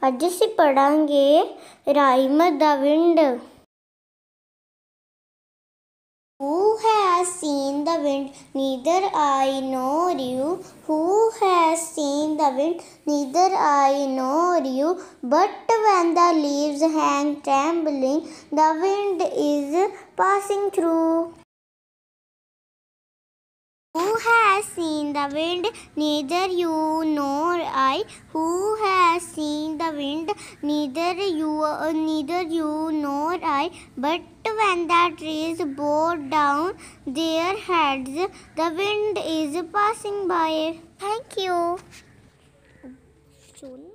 ਅੱਜ ਅਸੀਂ ਪੜਾਂਗੇ ਰਾਈਮ ਦਾ wind. Who has seen the wind? Neither I nor you. Who has seen the wind? Neither I nor you. But when the leaves hang trembling, the wind is passing through. Who has seen the wind? Neither you nor I. Who has seen the wind? Neither you nor I. But when the trees bow down their heads, the wind is passing by. Thank you.